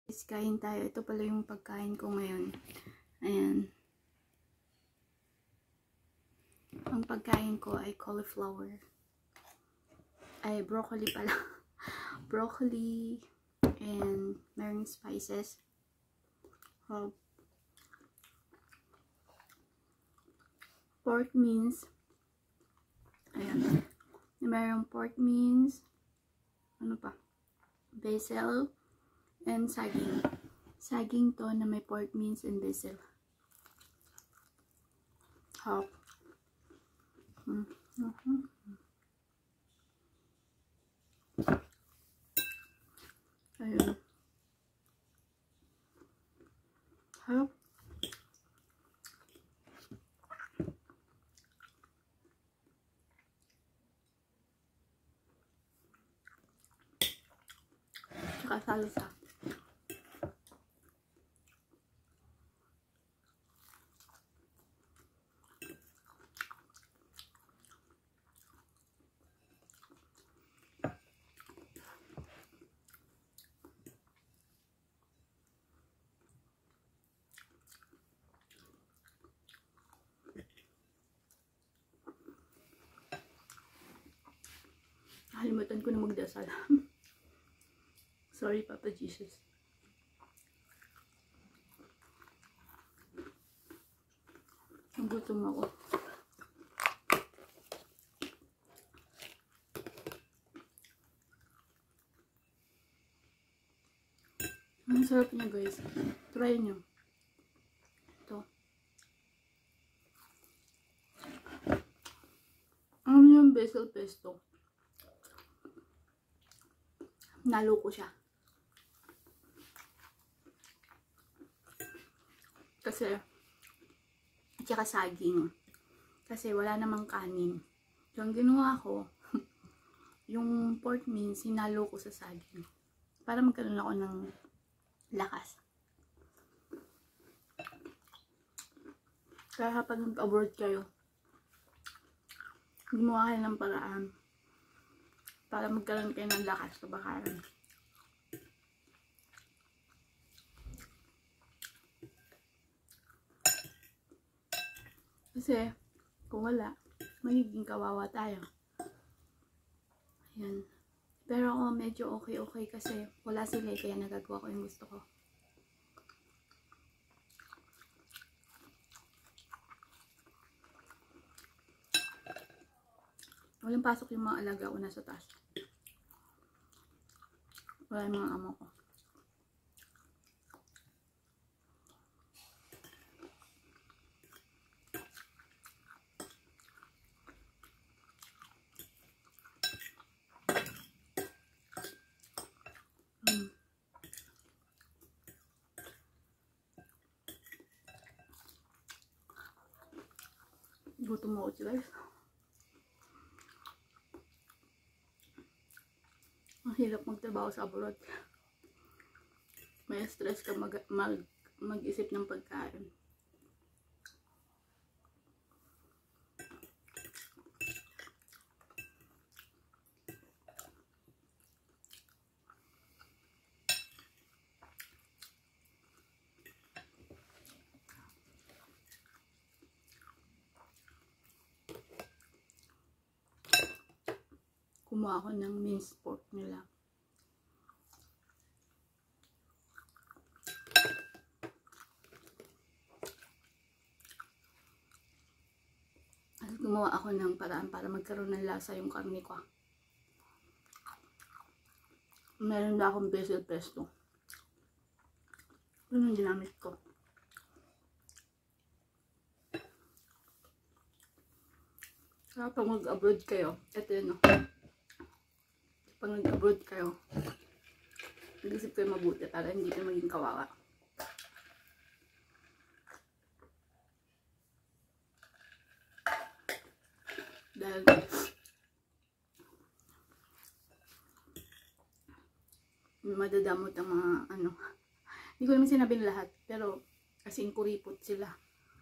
Kain tayo. Ito pala yung pagkain ko ngayon. Ayan. Ang pagkain ko ay cauliflower. Ay, broccoli pala. Broccoli and merong spices. Pork mince. Ayan. Merong pork mince. Ano pa? Basil. And saging. Saging to na may pork mince and basil. Hop. Ayun. Hop. Tsaka salsa. Nakalimutan ko na magdasal. Sorry, Papa Jesus. Nagutom ako. Ang sarap niya, guys. Try nyo. Ito. Ano yung basil pesto? Nalo ko siya. Kasi, at saka saging. Kasi wala namang kanin. So, ang ginawa ko, yung pork mince, sinalo ko sa saging. Para magkaroon ako ng lakas. Kaya kapag nag-abroad kayo, gumawa kayo ng paraan para magkaroon kayo ng lakas sa bakaran. Kasi, kung wala, magiging kawawa tayo. Ayan. Pero ako medyo okay kasi wala sila kaya nagagawa ko yung gusto ko. Walang pasok yung mga alaga ko nasa taas. Wala yung mga amo ko. Gutom mo ako, guys. Ang hirap magtrabaho sa abroad. May stress ka mag-isip ng pagkain. Kumuha ako ng minced pork nila. At gumawa ako ng paraan para magkaroon ng lasa yung karne ko. Meron na akong basil pesto. Yun ang ginamit ko. Kapag mag-abroad kayo, ito yun, no? Pag nag-abroad kayo, nag-isip kayo mabuti para hindi kayo maging kawawa. Dahil madadamot ang mga ano. Hindi ko naman sinabi lahat, pero kasi kuripot sila.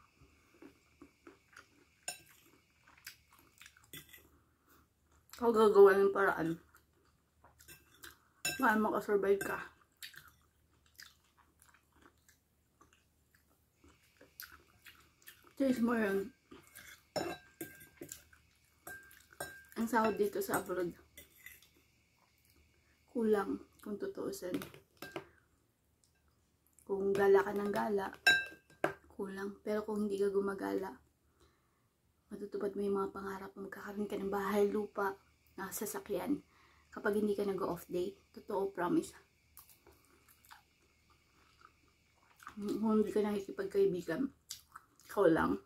Ikaw gagawa ng paraan para makasurvive ka. Taste mo yun. Ang sahod dito sa abroad, kulang kung tutuusin. Kung gala ka ng gala, kulang. Pero kung hindi ka gumagala, matutupad mo yung mga pangarap mo. Magkakaroon ka ng bahay, lupa, sasakyan. Kapag hindi ka nag-off day, totoo, promise. Kung hindi ka nakikipagkaibigan, ikaw lang.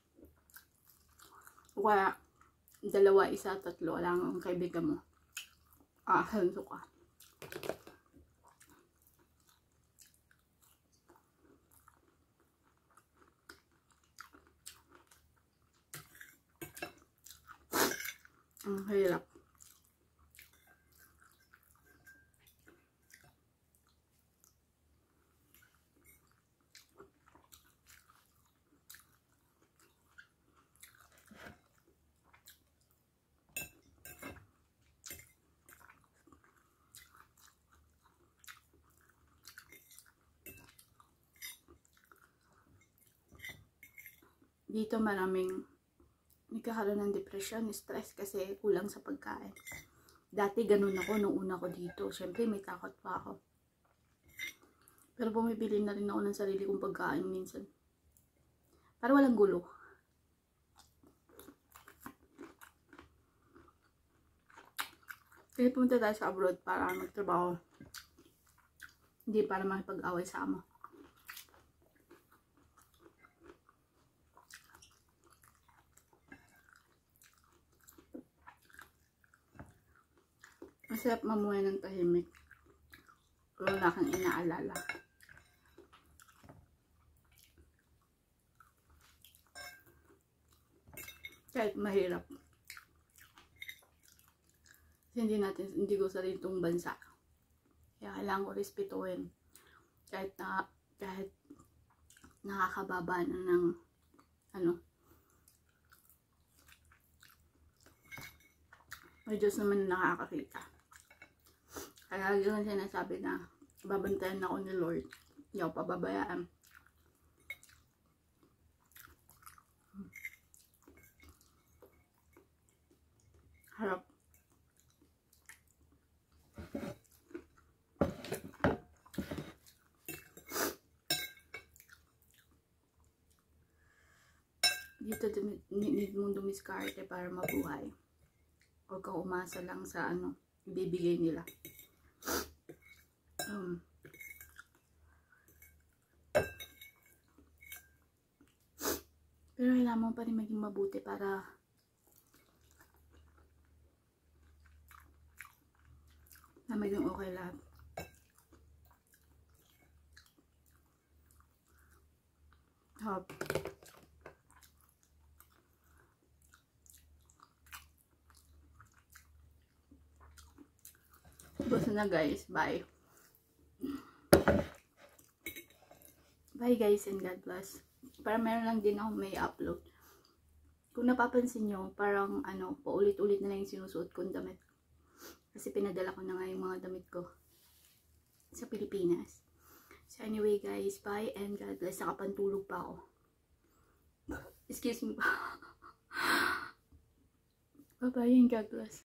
Kaya, dalawa, isa, tatlo lang ang kaibigan mo. Hanso ka. Ang hirap. Dito maraming nagkakaroon ng depression, stress kasi kulang sa pagkain. Dati ganun ako nung una ko dito. Siyempre may takot pa ako. Pero bumibili na rin ako ng sarili kong pagkain minsan. Para walang gulo. Kaya pumunta tayo sa abroad para magtrabaho. Hindi para makipag-away sa amo. Masarap mamuhay ng tahimik. Wala kang inaalala. Kahit mahirap. Kasi hindi ko sarili itong bansa. Kaya kailangan ko respetuhin. Kahit nakakababa na ng may Diyos naman na nakakakita. Kaya yun sinasabi na babantayan ako ni Lord. Hindi ako pababayaan. Harap. Dito need mong dumiskarte para mabuhay. Huwag ka umasa lang sa ibibigay nila. Pero kailangan mo pa rin maging mabuti para na maging okay lahat. Basta na guys, bye. Bye guys and God bless. Para meron lang din ako may upload. Kung napapansin nyo, parang paulit-ulit na lang yung sinusuot kong damit. Kasi pinadala ko na nga yung mga damit ko sa Pilipinas. So anyway guys, bye and God bless. Nakapantulog pa ako. Excuse me pa. Bye bye and God bless.